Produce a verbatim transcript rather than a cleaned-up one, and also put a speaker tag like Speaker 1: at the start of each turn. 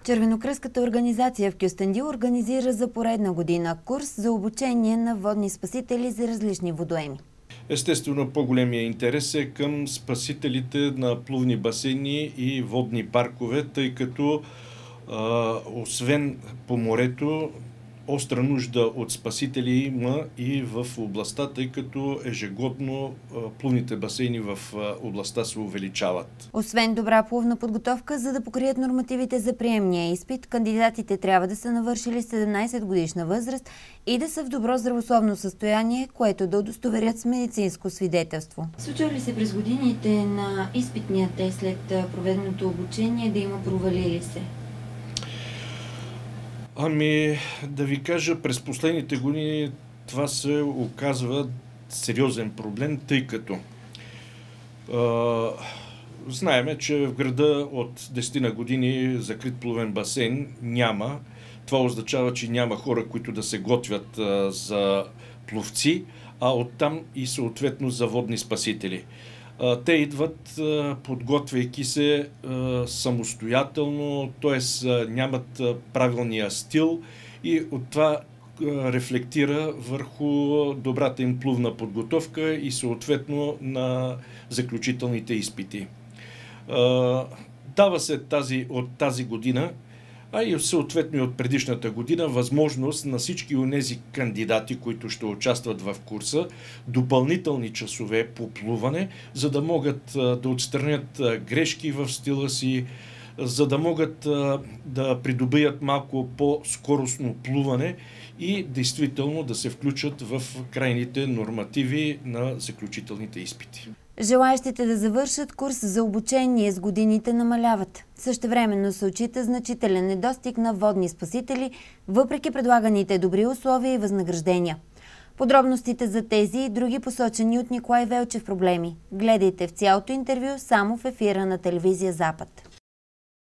Speaker 1: Червенокръстската организация в Кюстендил организира за поредна година курс за обучение на водни спасители за различни водоеми.
Speaker 2: Естествено, по-големия интерес е към спасителите на плувни басейни и водни паркове, тъй като а, освен по морето, остра нужда от спасители има и в областта, тъй като ежегодно плувните басейни в областта се увеличават.
Speaker 1: Освен добра плувна подготовка, за да покрият нормативите за приемния изпит, кандидатите трябва да са навършили седемнайсет годишна възраст и да са в добро здравословно състояние, което да удостоверят с медицинско свидетелство. Случва ли се през годините на изпитния тест след проведеното обучение да има провалили се?
Speaker 2: Ами, да ви кажа, през последните години това се оказва сериозен проблем, тъй като а, знаеме, че в града от десет години закрит плувен басейн няма. Това означава, че няма хора, които да се готвят а, за пловци, а оттам и съответно за водни спасители. Те идват, подготвяйки се самостоятелно, т.е. нямат правилния стил и от това рефлектира върху добрата им плувна подготовка и съответно на заключителните изпити. Дава се тази, от тази година, а и съответно и от предишната година, възможност на всички онези кандидати, които ще участват в курса, допълнителни часове по плуване, за да могат да отстранят грешки в стила си, за да могат да придобият малко по-скоростно плуване и действително да се включат в крайните нормативи на заключителните изпити.
Speaker 1: Желаещите да завършат курс за обучение с годините намаляват. Същевременно се отчита значителен недостиг на водни спасители, въпреки предлаганите добри условия и възнаграждения. Подробностите за тези и други посочени от Николай Велчев проблеми гледайте в цялото интервю само в ефира на телевизия Запад.